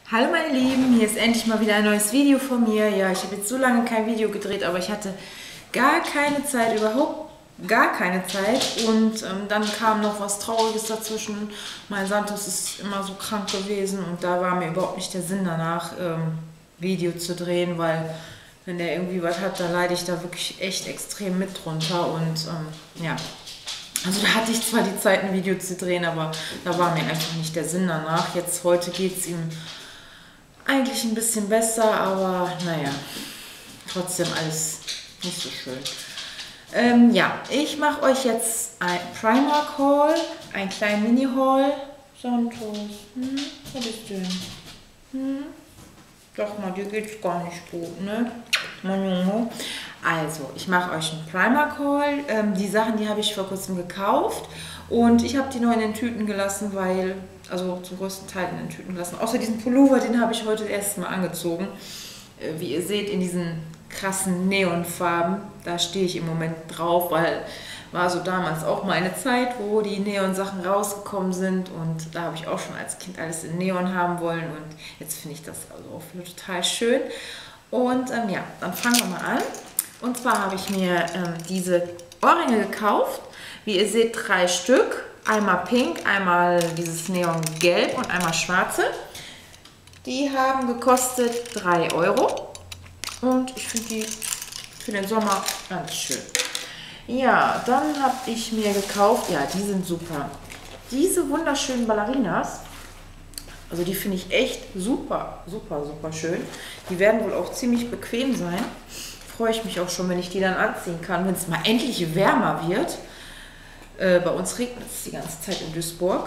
Hallo meine Lieben, hier ist endlich mal wieder ein neues Video von mir. Ja, ich habe jetzt so lange kein Video gedreht, aber ich hatte gar keine Zeit, überhaupt gar keine Zeit. Und dann kam noch was Trauriges dazwischen. Mein Santos ist immer so krank gewesen und da war mir überhaupt nicht der Sinn danach, Video zu drehen, weil wenn der irgendwie was hat, da leide ich da wirklich echt extrem mit drunter. Und ja, also da hatte ich zwar die Zeit, ein Video zu drehen, aber da war mir einfach nicht der Sinn danach. Jetzt heute geht es ihm eigentlich ein bisschen besser, aber naja, trotzdem alles nicht so schön. Ja, ich mache euch jetzt ein Primark-Haul, einen kleinen Mini-Haul. Santos, wo bist du denn? Sag mal, dir geht's gar nicht gut, ne? Mein Junge. Also, ich mache euch einen Primark-Haul. Die Sachen, die habe ich vor kurzem gekauft. Und ich habe die nur in den Tüten gelassen, weil, also zum größten Teil in den Tüten gelassen. Außer diesen Pullover, den habe ich heute das erste Mal angezogen. Wie ihr seht, in diesen krassen Neonfarben. Da stehe ich im Moment drauf, weil war so damals auch meine Zeit, wo die Neon-Sachen rausgekommen sind. Und da habe ich auch schon als Kind alles in Neon haben wollen. Und jetzt finde ich das also auch total schön. Und ja, dann fangen wir mal an. Und zwar habe ich mir diese Ohrringe gekauft. Wie ihr seht, 3 Stück. Einmal pink, einmal dieses Neongelb und einmal schwarze. Die haben gekostet 3 Euro. Und ich finde die für den Sommer ganz schön. Ja, dann habe ich mir gekauft, ja, die sind super. Diese wunderschönen Ballerinas. Also die finde ich echt super, super, super schön. Die werden wohl auch ziemlich bequem sein. Freue ich mich auch schon, wenn ich die dann anziehen kann, wenn es mal endlich wärmer wird. Bei uns regnet es die ganze Zeit in Duisburg.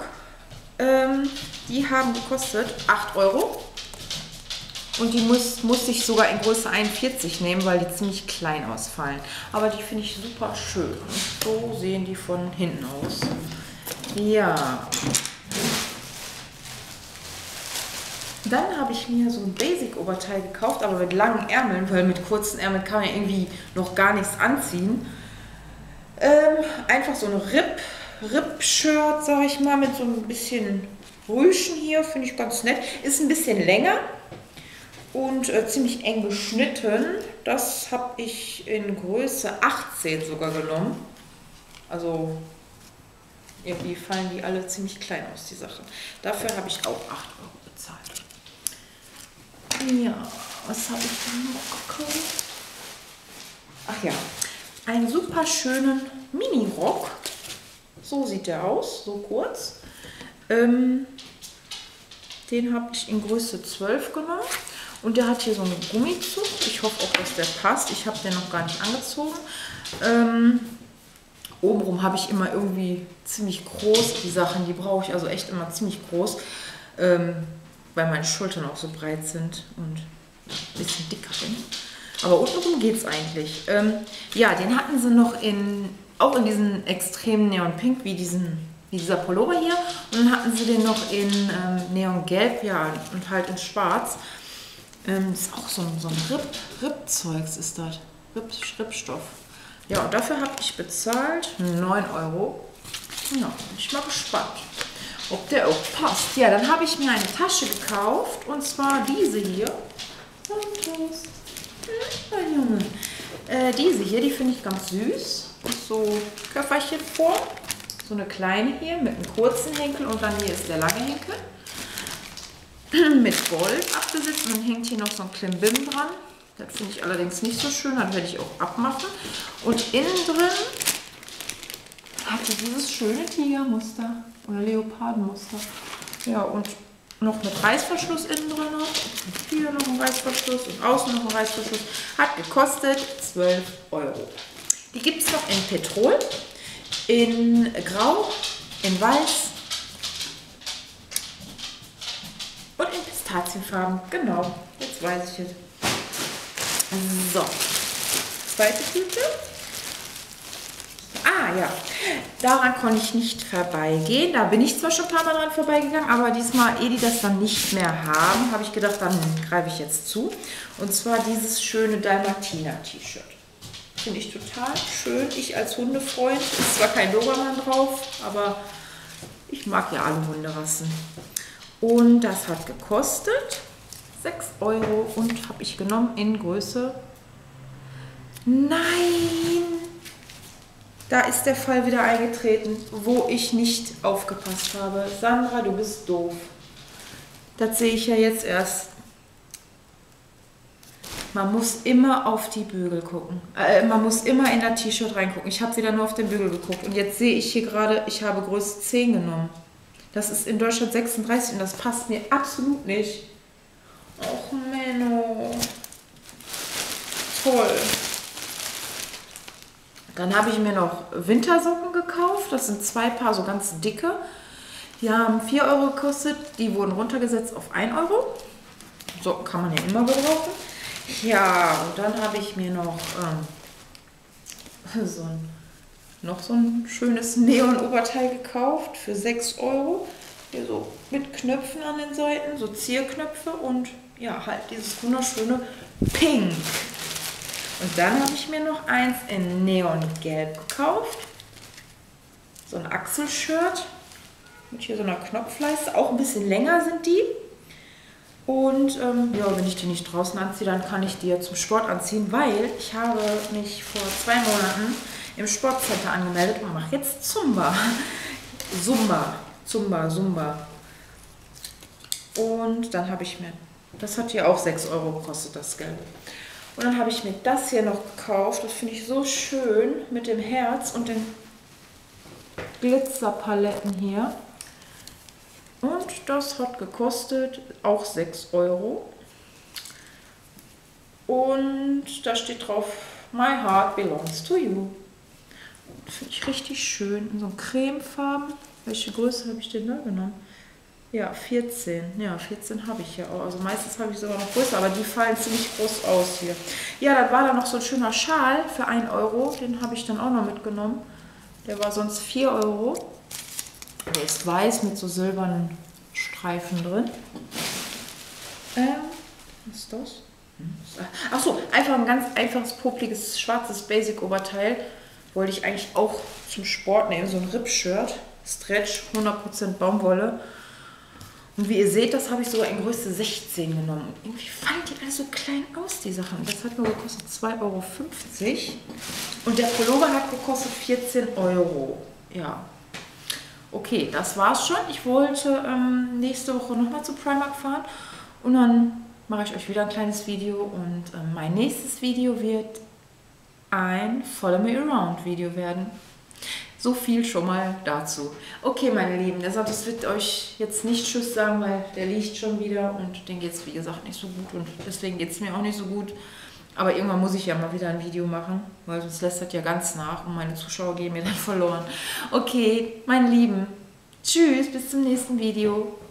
Die haben gekostet 8 Euro. Und die muss ich sogar in Größe 41 nehmen, weil die ziemlich klein ausfallen. Aber die finde ich super schön. Und so sehen die von hinten aus. Ja. Dann habe ich mir so ein Basic-Oberteil gekauft, aber mit langen Ärmeln, weil mit kurzen Ärmeln kann man ja irgendwie noch gar nichts anziehen. Einfach so ein Ripp-Shirt, sage ich mal, mit so ein bisschen Rüschen hier, finde ich ganz nett. Ist ein bisschen länger und ziemlich eng geschnitten. Das habe ich in Größe 18 sogar genommen. Also irgendwie fallen die alle ziemlich klein aus, die Sachen. Dafür habe ich auch 8 Euro bezahlt. Ja, was habe ich denn noch gekauft? Ach ja, einen super schönen Mini-Rock. So sieht der aus, so kurz. Den habe ich in Größe 12 genommen. Und der hat hier so einen Gummizug. Ich hoffe auch, dass der passt. Ich habe den noch gar nicht angezogen. Obenrum habe ich immer irgendwie ziemlich groß die Sachen. Die brauche ich also echt immer ziemlich groß. Weil meine Schultern auch so breit sind und ein bisschen dicker bin. Aber untenrum geht es eigentlich. Ja, den hatten sie noch auch in diesen extremen Neonpink wie dieser Pullover hier. Und dann hatten sie den noch in Neongelb, ja, und halt in Schwarz. Das ist auch so ein Rippzeugs ist das. Rippstoff. Ja, und dafür habe ich bezahlt 9 Euro. Ja, bin ich mal gespannt, ob der auch passt. Ja, dann habe ich mir eine Tasche gekauft. Und zwar diese hier. Mein Junge. Diese hier, die finde ich ganz süß. So Köfferchen vor. So eine kleine hier mit einem kurzen Henkel. Und dann hier ist der lange Henkel. Mit Gold abgesetzt. Und dann hängt hier noch so ein Klimbim dran. Das finde ich allerdings nicht so schön. Das werde ich auch abmachen. Und innen drin hatte dieses schöne Tigermuster oder Leopardenmuster. Ja, und noch mit Reißverschluss innen drin. Und hier noch ein Reißverschluss und außen noch ein Reißverschluss. Hat gekostet 12 Euro. Die gibt es noch in Petrol, in Grau, in Weiß und in Pistazienfarben. Genau, jetzt weiß ich es. So, zweite Tüte. Ah ja, daran konnte ich nicht vorbeigehen. Da bin ich zwar schon ein paar Mal dran vorbeigegangen, aber diesmal, ehe die das dann nicht mehr haben, habe ich gedacht, dann greife ich jetzt zu. Und zwar dieses schöne Dalmatiner-T-Shirt. Finde ich total schön. Ich als Hundefreund, ist zwar kein Dobermann drauf, aber ich mag ja alle Hunderassen. Und das hat gekostet 6 Euro und habe ich genommen in Größe. Nein! Da ist der Fall wieder eingetreten, wo ich nicht aufgepasst habe. Sandra, du bist doof. Das sehe ich ja jetzt erst. Man muss immer auf die Bügel gucken. Man muss immer in das T-Shirt reingucken. Ich habe wieder nur auf den Bügel geguckt. Und jetzt sehe ich hier gerade, ich habe Größe 10 genommen. Das ist in Deutschland 36 und das passt mir absolut nicht. Och, Menno. Toll. Dann habe ich mir noch Wintersocken gekauft. Das sind 2 Paar, so ganz dicke. Die haben 4 Euro gekostet. Die wurden runtergesetzt auf 1 Euro. So kann man ja immer gebrauchen. Ja, und dann habe ich mir noch so ein schönes Neon-Oberteil gekauft für 6 Euro. Hier so mit Knöpfen an den Seiten, so Zierknöpfe und ja, halt dieses wunderschöne Pink. Und dann habe ich mir noch eins in Neongelb gekauft. So ein Achselshirt mit hier so einer Knopfleiste. Auch ein bisschen länger sind die. Und ja, wenn ich die nicht draußen anziehe, dann kann ich die ja zum Sport anziehen, weil ich habe mich vor 2 Monaten im Sportcenter angemeldet und mache jetzt Zumba. Zumba. Und dann habe ich mir, das hat hier auch 6 Euro gekostet, das Gelbe. Und dann habe ich mir das hier noch gekauft. Das finde ich so schön mit dem Herz und den Glitzerpaletten hier. Und das hat gekostet auch 6 Euro. Und da steht drauf, My heart belongs to you. Finde ich richtig schön. In so Cremefarben. Welche Größe habe ich denn da genommen? Ja, 14. Ja, 14 habe ich ja auch. Also meistens habe ich sogar noch größer, aber die fallen ziemlich groß aus hier. Ja, dann war da noch so ein schöner Schal für 1 Euro. Den habe ich dann auch noch mitgenommen. Der war sonst 4 Euro. Der ist weiß mit so silbernen Streifen drin. Was ist das? Achso, einfach ein ganz einfaches, popliges, schwarzes Basic-Oberteil. Wollte ich eigentlich auch zum Sport nehmen. So ein Rip-Shirt. Stretch, 100% Baumwolle. Und wie ihr seht, das habe ich sogar in Größe 16 genommen. Und irgendwie fallen die alle so klein aus, die Sachen. Das hat nur gekostet 2,50 Euro. Und der Pullover hat gekostet 14 Euro. Ja. Okay, das war's schon. Ich wollte nächste Woche nochmal zu Primark fahren. Und dann mache ich euch wieder ein kleines Video. Und mein nächstes Video wird ein Follow Me Around Video werden. So viel schon mal dazu. Okay, meine Lieben, das wird euch jetzt nicht Tschüss sagen, weil der liegt schon wieder und den geht es, wie gesagt, nicht so gut und deswegen geht es mir auch nicht so gut. Aber irgendwann muss ich ja mal wieder ein Video machen, weil sonst lässt das ja ganz nach und meine Zuschauer gehen mir dann verloren. Okay, meine Lieben, tschüss, bis zum nächsten Video.